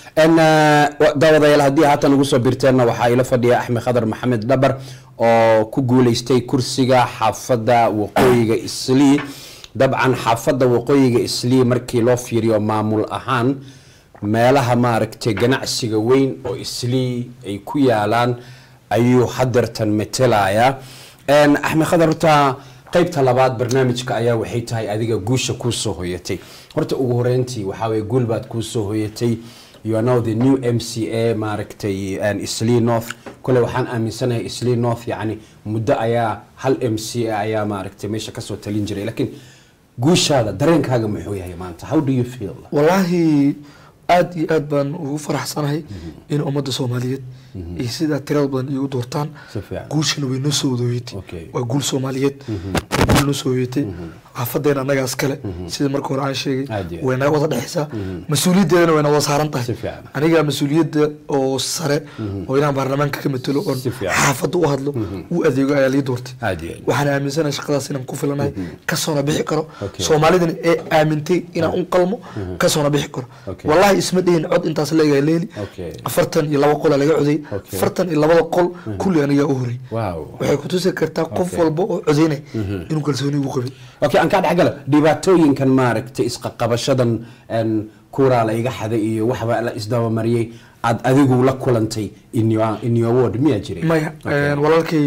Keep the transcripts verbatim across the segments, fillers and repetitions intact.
ان داوديال هدي هاتن ugu soo birteena waxa ila fadhiya Axmed Khadar Maxamed Dabar oo ku guuleystay kursiga xaafada waqooyiga Islii dabcan xaafada waqooyiga Islii markii loo fiiriyo maamul ahaan meelaha maaragtay ganacsiga weyn oo Islii ay ku yaalaan ayuu hadartan metelaya ان Axmed Khadar ta qaybta labaad barnaamijka ayaa waxay tahay adiga guusha ku soo hoyatay horta ugu horeyntii waxa way guul baad ku soo hoyatay you are now the new M C A maaragtay and Islii North kule waxaan aaminsanahay Islii North yani muddo ayaa hal M C A ayaa maaragtay meesha ka soo talin jiray laakiin guushaada dareenkaaga muxuu yahay maanta how do you feel wallahi aad iyo aad baan ugu faraxsanahay in ummadda Soomaaliyeed ay sida tirada badan igu doortaan guushana way noo soo wadoytay waa guul Soomaaliyeed guul noo soo wadoytay xaafadeen anaga askale sida markii hore aan sheegay wayna wada dhaxaysa mas'uuliyadeena wayna wada saaran tahay aniga mas'uuliyadda oo sare oo inaan baarlamaanka ka matalo oo xaafadda u hadlo u adeego ayaa lii doortay waxaan aaminsanahay shaqadaas inaan ku filanahay ka soo bixi karo Soomaalidana ee aamintay inaan u qalmo ka soo bixi karo wallahi isma deyn cod intaas la eegay leeli afartan iyo laba qol laga coday afartan iyo laba qol kulli aniga u horay waxay ku tusi kartaa qof walba oo codeynay inuu kalsooni ugu qabay okay aan ka dhaxgal dhibaatooyinkan maaragtay isqa qabashadan aan kuura la iga xaday iyo waxba la isdaba mariyay aad adigu la kulantay in your in your ward miya jiray maya walaalkay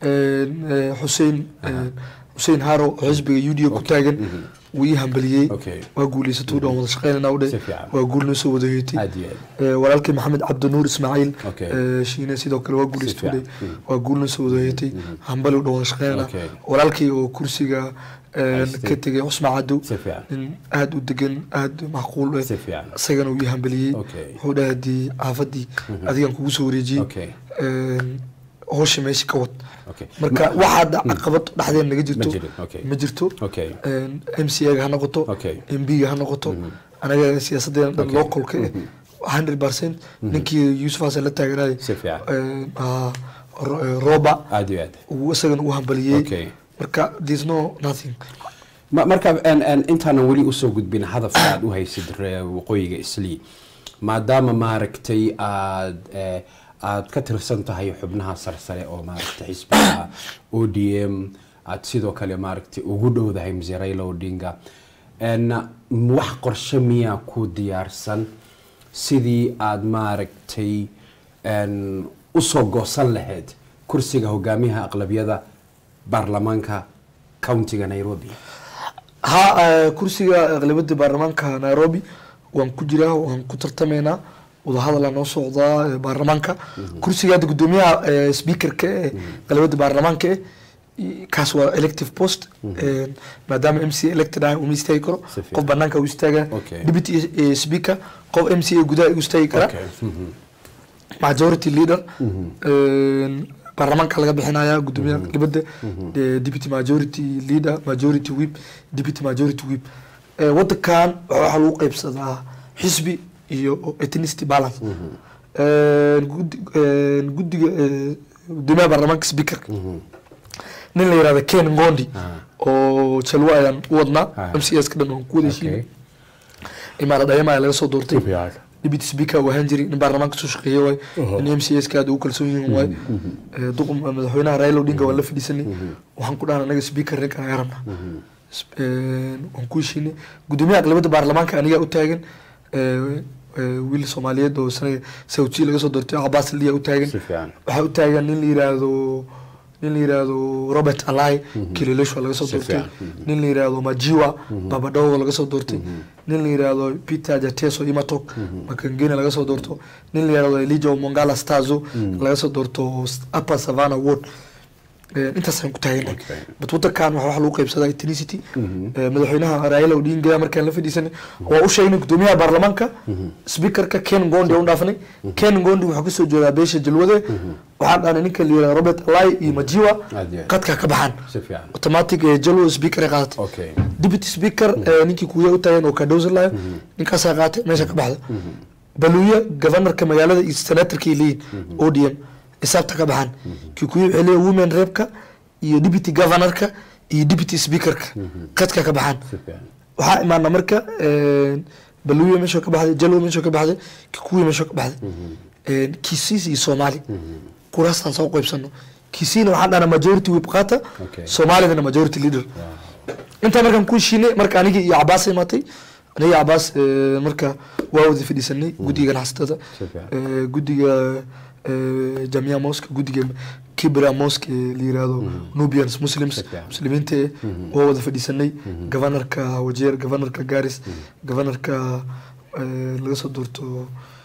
Hussein Hussein Haro xisbiga U D A ku taagan wii hambaliyay waa guuleysatay oo wada shaqeynaa u dhay waa guul noo soo wadoytay walaalkay Maxamed Cabdi Nuur Ismaaciil shiina sidoo kale waa guuleystay waa guul noo soo wadoytay hambal u wada shaqeynaa walaalkay oo kursiga ka tagay Usma Cadu in aad u degan aad macquul ah isagana uu hambaliyay wuxuu dhaadii aafadii adigan kugu soo wareejiyay hoosh meeshi ka wad marka waxa caqabad dhaxdeen naga jirto ma jirto M C A ga noqoto M B ga noqoto anaga siyaasadda dhan localka one hundred percent ninkii Yusuf Hasan la taaganay ah roba aad uu isagan u hambaliyay marka there's no nothing marka an an intaan wali u soo gudbin hadafka aad u haysid waqooyiga Islii maadaama maaragtay aad aad ka tirsan tahay xubnaha sarsare oo maaragtay xisbiga O D M aad sidoo kale maaragtay ugu dhowdahay Mzee Raila Odinga en wax qorshe miya ku diyaarsan sidii aad maaragtay en u soo goosan lahayd kursiga hogaamiyaha aqlabiyada baarlamaanka countiga Nairobi ha kursiga aqlabiyada baarlamaanka Nairobi waan ku jiraa waan ku tartameynaa wada hadal noo socda baarlamaanka kursiga gudoomiyaha speaker-ka aqlabiyada baarlamaanka kaas waa elective post maadaama M C A elected ah uu istaagi karo qof banaanka uu istaaga deputy speaker qof M C A gudaha uu istaagi kara majority leader baarlamaanka laga bixinaya gudoomiyaha aqlabiyada deputy majority leader majority whip deputy majority whip wadankan waxa lagu qaybsadaa xisbi iyo ethnicity balance ee gudiga gudoomiyaha baarlamaanka speaker nin la yiraahdo Ken Ngondi oo jalwa ayaan u wadnaa M C S ka dhan ku wadashiin imaarada ayama laga soo doortay deputy speaker waa hanjiri in baarlamaanka soo shaqeeyo way in M C S ka aad u kalsoon yihiin way duqum madaxweynaha Raila Odinga waa la fadhiisanay waxaan ku dhaana anaga speaker reer kana yarabna aan ku shiinay gudoomiyaha aqlabiyada baarlamaanka aniga u taagan wiil Soomaaliyeed oo sanad Saudi laga soo doortay Abbas Liya u taagan waxa u taagan nin la yiraahdo nin la yiraahdo Robert Alai Kilelesho laga soo doortay nin la yiraahdo Majiwa Babadogo laga soo doortay nin la yiraahdo Peter Jateso Imatok Makangena laga soo doorto nin la yiraahdo Elijah Mongala Stazo laga soo doorto Upper Savannah Ward inta san ku taagay but wadankan waxa lagu qaybsaday ethnicity madaxweynaha Raila Odinga markaan la fadhiisanay oo u sheegnay gudoomiyaha baarlamaanka speaker-ka Ken Ngondi oo dhaafnay Ken Ngondi waxa ka soo jeedaa beesha jalwade waxa dhaana ninka la yiraahdo Robert Alai iyo Majiwa qadka ka baxan automatic jalwo speaker qaatay deputy speaker ninkii kuuya u taagan oo ka dhowsalayo ninkaas qaatay meesha ka baxda baluya governor-ka magaalada iyo senator-kii leeyin O D M isabta ka baxan kikuyu xilay women rep-ka iyo deputy governor-ka iyo deputy speaker-ka qadka ka baxan waxa imaana marka baluya meesha ka baxday jalo meesha ka baxday kikuyu meesha ka baxday Kisii iyo Soomaali kuraastan soo qaybsano Kisiina waxaan dhana majority whip qaata Soomaalidana majority leader inta markaan ku shiinay marka aniga iyo Abbas imatay aniga Abbas marka waa wada fadhiisanay gudiga ganacsatada gudiga Jamia Mosque gudiga Kibra Mosque liirado Nubians Muslims muslimiinta oo wada fadhiisanay governorka Wajeer governorka Garis governorka laga soo doorto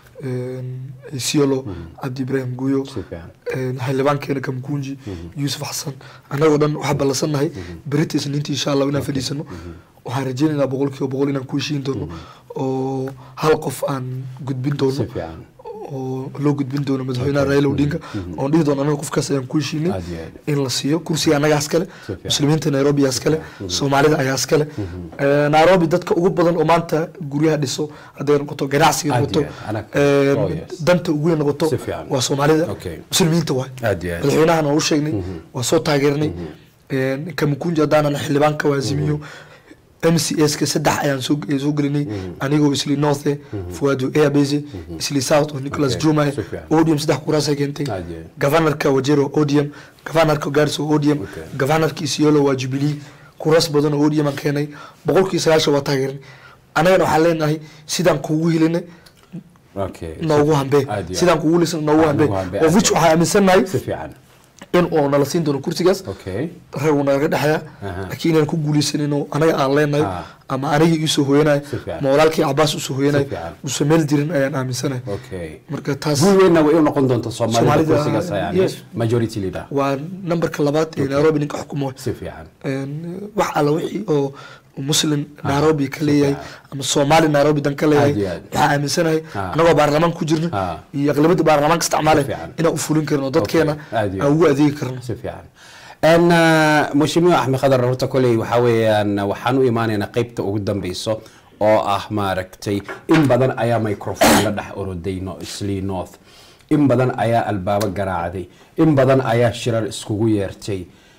Siolo Abdi Ibrahim Guyo xildhibaankeena Kamkunji Yusuf Xasan anagoo dhan waxa balasanahay British ninti insha Allah inaan fadhiisano waxaan rajaynaynaa boqolkiiba boqol inaan ku heshiin doono oo hal qof aan gudbin doono oo loo gudbin doono madaxweynaha Raila Odinga oo dhigi doono anaga qofkaas ayaan ku heshiinay in la siiyo kursiga anaga askale muslimiinta Nairobi askale Soomaalida ayaa askale Nairobi dadka ugu badan oo maanta guryaha dhiso haday noqoto ganacsiga noqoto danta ugu weyn noqoto waa Soomaalida muslimiinta waa madaxweynaha oo u sheegnay waa soo taageernay Kamkunji hadaan xildhibaanka waasimiyo M C S ka saddex ayaan soo soo gelinay anigoo isli North Fuadu Airbase isli South Nicholas Juma Odium saddex kuraas ay keentay governorka Wajero Odium governorka Garso Odium governorka Isiolo waa Jubilee kuraas badan oo Odium aan keenay boqolkiiba sagaashan waa taageernay anagana waxaan leenahay sidaan kugu helinay okay noogu hambe sidaan kugu lisan noogu hambe oo which waxa aaminsanahay si fiican in oo nala siin doono kursigaas okay reew naga dhaxaya laakiin aan ku guuleysanino anaga aan leenahay ama aniga isu soo hooyanay moolaalkii Abbas u soo hooyanay u soo meel dirin ayaan aaminsanahay okay marka taas weeyna way noqon doonto Soomaalida kursigaas ayaan majority leader waa numberka labaad ee Nairobi ninka xukumo si fiican wax alla wixii oo muslim Nairobi ka leeyahay ama Soomaali Nairobi dan ka leeyahay waxa aaminsanahay anagoo baarlamaan ku jirno iyo aqlabiyada baarlamaanka isticmaalay in uu fulin karno dadkeena ugu adeegi karno si fiican ان مشيمي احمد خضر horta kulay waxa weeyaan waxaan u iimaanayna qaybta ugu dambayso oo ah maaragtay in badan ayaa microphone la dhax orodayno isli North in badan ayaa albaaba garaacday in badan ayaa shirar iskugu yeertay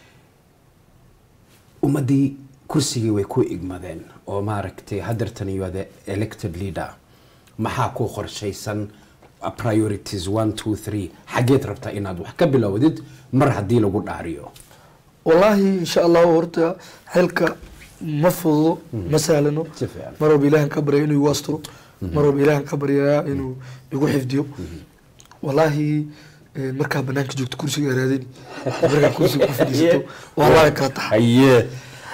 umadii kursiga way ku igmadeen oo maaragtay hadartan iyo the elected leader maxaa ku qorshaysan priorities one two three xageed rabtaa inaad wax ka bilowdid mar hadii lagu dhaariyo والله إن شاء الله ورد حلقة مفضو مسألة مرة بإله كبر إنه يواصلوا مرة بإله كبر إنه يقول حفظيه والله مركب بنانك جوت كرسي أرادين مركب كرسي كفديسته والله كاتح أيه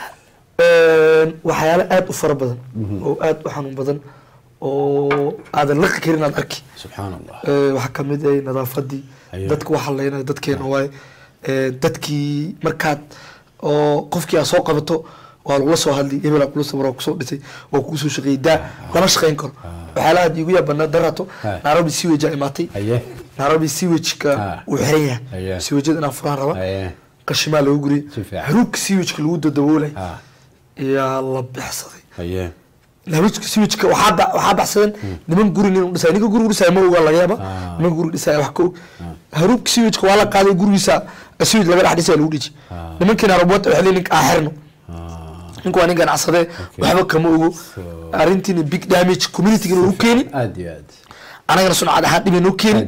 وحياة آد أفر بدن وآد وحنون بدن وهذا اللق كيرنا الأكي سبحان الله وحكم مدى نظافة دي دتك وحلينا دتك نواي dadkii markaad oo qofkii soo qabato waa lagu soo hadlay email ku soo baro ku soo dhisay oo ku soo shaqeeyda lama shaqeyn karo waxa la diigu yaabana darato Nairobi sewage imaatay Nairobi sewage ka uu xiran yahay sewage ina furaan raba qashimaa lagu guri xarug sewage lagu dadoolay ya la bixsaday نمشك سويتش كواحد واحد أحسن نمن قري نسا نيجي قري نسا ما هو ولا جابا نمن قري نسا وحكو هروب سويتش كوالا قاعد قري نسا سويتش لقى أحد يسأل وديش نمن كنا ربوت وحلي لك آخرنا نكو أنا كان عصده وحبك كم هو أرنتيني بيك دامج كوميونيتي كنا روكيني أنا كنا صنع حد من روكيني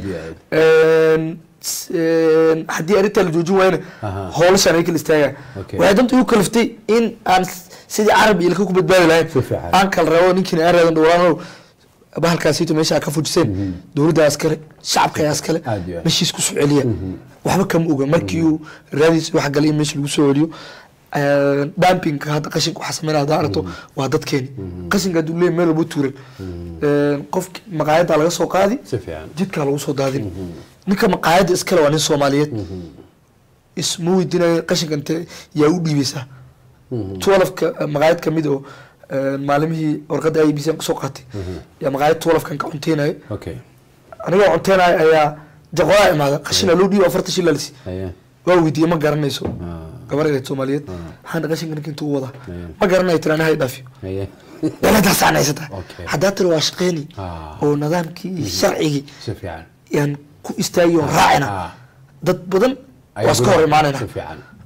حدي أريد الجوجو وين هول سنة كل استاجا وهذا أنت يكلفتي إن أن سيدي عربي اللي كوكب بالي لا أنكل روان يمكن أريد أن دورانه بهالكاسيتو ماشي أكفو جسين دور ده عسكري شعب كي عسكري ماشي يسكو سعودية وحبك كم أوجا مركيو راديس واحد قليل ماشي لو سعوديو دامبينج هذا قشنك وحسمنا هذا عرضه وهذا كيني قشنك هذول ليه ماله بتورل قف مقاعد على السوق هذه جد كان على السوق هذه نك مقاعد إسكال وعن الصوماليات اسمه الدين قشنك أنت يهودي بيسا توالف مقاعد كميدو معلمه ورقد أي بيسان سوقاتي يا مقاعد توالف كان كونتينا أوكي أنا كونتينا يا جغواء ماذا قشنا لودي وفرتش إلا لسي وودي ما قرنا يسوع كبرنا الصوماليات هذا قشنا كنا كنتوا وضع ما قرنا يترانا هاي دافيو ولا دافع عن عيسى حدات الواشقيني هو نظام كي شرعي يعني كو استايو راعنا ضد بدن واسكور معنا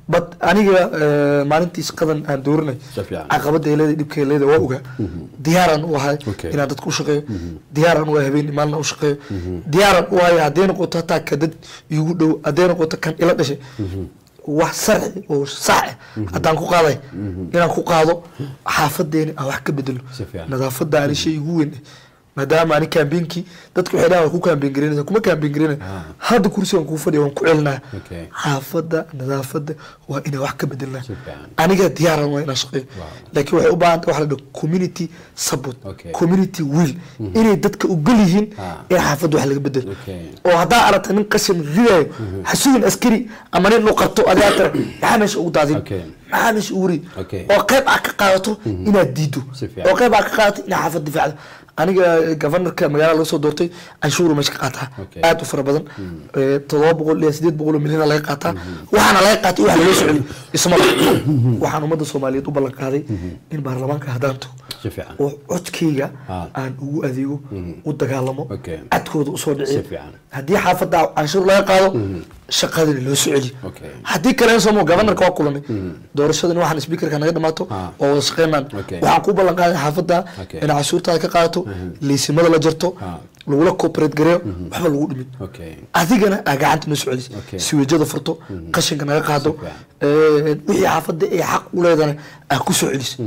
but aniga maalintii shaqadan aan dooranay caqabada ay leedahay dhibka ay leedahay waa ogaa diyaaran u ahay inaan dadku u shaqeeyo diyaaran u ahay habeen maalna u shaqeeyo diyaaran u ahay haddii noqoto hataa ka dad igu dhow haddii noqoto kan ila dhashay wax sarci oo sax haddaan ku qaaday inaan ku qaado xaafadeeni aan wax ka bedelo nadaafada aan shay ugu weyn maadaama ani campaignkii dadku waxay dhahaan ku campaign gareynaysa kuma campaign gareynay hadda kursigan ku fadhiyo waan ku celinaa xaafada nadaafada waa inaan wax ka bedelnaa aniga diyaaran waa inaan shaqeeyo laakiin waxay u baahan tahay wax la dhaho community support community will inay dadka u gal yihiin in xaafada wax laga bedelo oo haddaa aragta nin qashin ridayo xasuun askari ama nin loo qabto adiga tara maxaa meesha ugu daadin maxaa meesha ugu rid oo qayb aad ka qaadato inaad diido oo qayb aad ka qaadato inaad xaafad difaacdo aniga governorka magaalada laga soo doortay canshuur meesha ka qaataa aad u fara badan todoba boqol iyo sideed boqol milyan laga qaataa waxaana laga qaatay wax laga socdo isma waxaan ummadda Soomaaliyeed u ballan qaaday in baarlamaanka hadaanto oo codkayga aan ugu adeego u dagaalamo codkooda u soo dhiciyo haddii xaafadda canshuur laga qaado shaqadii loo soo celiyo haddii kale soo mo governorka waa kulanay doorashadan waxaan speakerka naga dhamaato oo wada shaqeynaan waxaan ku ballan qaaday xaafadda in canshuurta ka qaadato liisimada la jarto lagula cooperate gareeyo waxba lagu dhimin adigana aa gacanta noo socodis siweejada furto qashinka naga qaado wixii xaafadda ay xaq u leedahay aa ku soo celis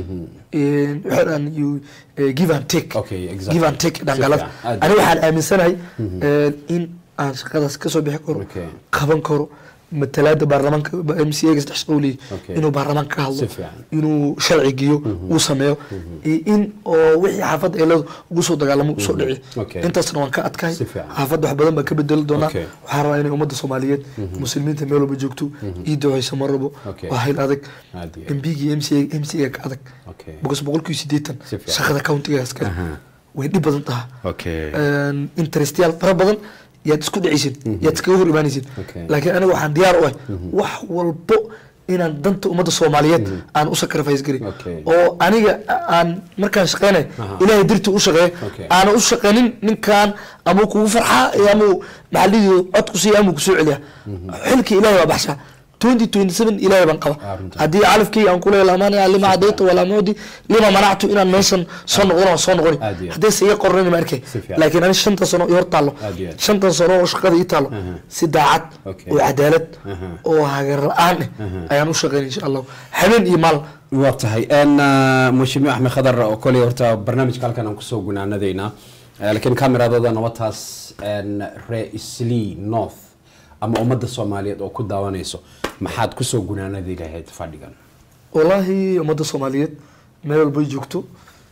waxaan you give and take give and take dhangalada ani waxaan aaminsanahay in aan shaqadaas ka soo bixi karo qaban karo matalaada baarlamaanka M C A ga saddex shaqo leeyahay inuu baarlamaanka ka hadlo inuu sharci giyo uu sameeyo in oo wixii xaafadda ay leedahay ugu soo dagaalamo u soo dhici intaasna waan ka adkahay xaafadda wax badan baa ka bedeli doonaa waxaan rabaa inay ummadda Soomaaliyeed muslimiinta meel walba joogto ii duceyso mar rabo waa hayl adag M P G M C A M C A ka adag boqos boqolkiiba siddeetan shaqada countiga askar way dhib badan tahay interestial fara badan yaad isku dhicaysid yaad iskaga hor imaanaysid laakiin aniga waxaan diyaar u ah wax walbo inaan danta ummadda Soomaaliyeed aan u sacrifice garin oo aniga aan markaan shaqeynay ilaahay dirti u shaqeeyo aan u shaqeynin ninkan ama kugu farxa ama maxalliyo cod ku sii ama ku soo celiya xilka ilaahay waa baxsha twenty twenty-seven ilaahay baan qaba haddii alifkii aan ku leeyahay maana lima cadayto wala moodi lima manactu inaan meeshan soo noqono soo noqoni haddii si qornay ma arkay laakiin aan shanta sano iyo hortaalo shanta sano oo shaqada ii taalo si daacad oo cadaalad oo hagar la'aan ayaan u shaqeynaa insha Allah habeen iyo maal waa tahay aan mushimi Axmed Khadar oo kale horta barnaamijka halkan aan ku soo gunaanadayna laakiin kameradooda nabataas aan Raisli North ama ummadda Soomaaliyeed oo ku daawanayso maxaad ku soo gunaanadii lahayd fadhigan wallahi ummadda Soomaaliyeed meel walba joogto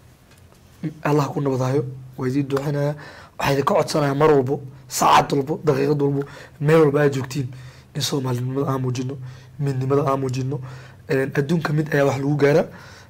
Allah ku nabadayo way duuxanaa waxay ka codsanayaan mar walba saacad walba daqiiqad walba meel walba ay joogtiin in Soomaalinimada aan muujino midnimada aan muujino adduunka mid ayaa wax lagu gaara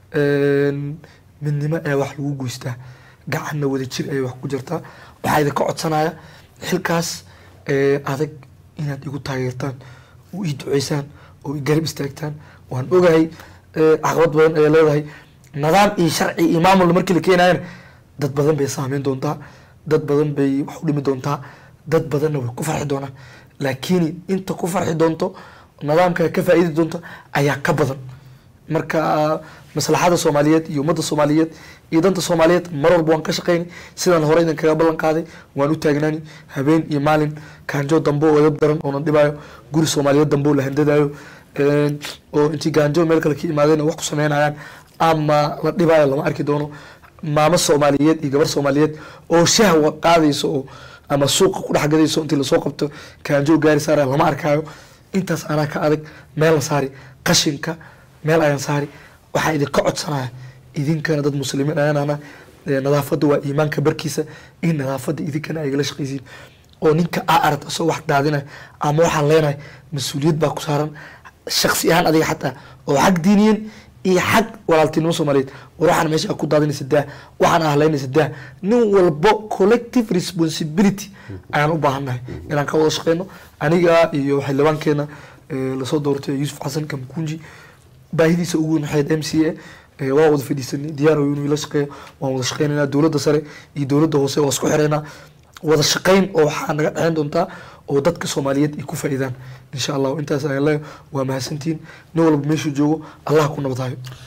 midnimo ayaa wax lagu goystaa gacanna wada jir ay wax ku jirtaa waxay ka codsanayaan xilkaas adag inaad igu taageertaan oo ii duceysaan oo ii garab istaagtaan waan ogahay caqabad badan ayaa leedahay nidaam iyo sharci iyo maamul markii la keenayana dad badan bay saameyn doontaa dad badan bay wax u dhimi doontaa dad badanna way ku farxi doonaan laakiin inta ku farxi doonto nidaamka ka faa'iidi doonto ayaa ka badan marka maslaxada Soomaaliyeed iyo ummadda Soomaaliyeed iyo danta Soomaaliyeed mar walba waan ka shaqeynay sidaan hore idin kaga ballan qaaday waan u taagnaani habeen iyo maalin kaanjo dambo wada daran oo dhibayo guri Soomaaliyeed dambo la handadayo oo intii gaanjo meel kale ka imaadeen wax ku sameynayaan ama la dhibayo lama arki doono maama Soomaaliyeed iyo gabar Soomaaliyeed oo shahwa qaadayso ama suuqa ku dhaxgadayso intii la soo qabto kaanjo gaari saara lama arkayo intaas ana ka adag meel la saari qashinka meel ayaan saari waxa idin ka codsanaya idinkana dad muslimiin ayana nadaafada waa iimaanka barkiisa in nadaafada idinkana ay la shaqeeyeen oo ninka aarad soo wax daadinay ama waxaan leenahay mas'uuliyad baa ku saaran shakhsi ahaan adiga xataa oo xaq diiniin iyo xaq walaaltinimo Soomaaliyeed waxaan meesha ku daadinaysa daa waxaan ahlaynaysa daa nin walba collective responsibility ayaan u baahanahay inaan ka wada shaqeyno aniga iyo xildhibaankeena la soo doortay Yuusuf Xasan Kamkunji baahidiisa ugu naxeed M C A waa wada fadhiisanay diyaar oo inuu la shaqeeyo waan wada shaqeynaa dawladda sare iyo dawladda hoose oo isku xireena wada shaqayn oo waxaa naga dhexeyn doontaa oo dadka Soomaaliyeed ay ku faa'iidaan insha Allah intaas ay leeyahay waa mahadsantiin nin walba meeshuu joogo Allah ku nabadayo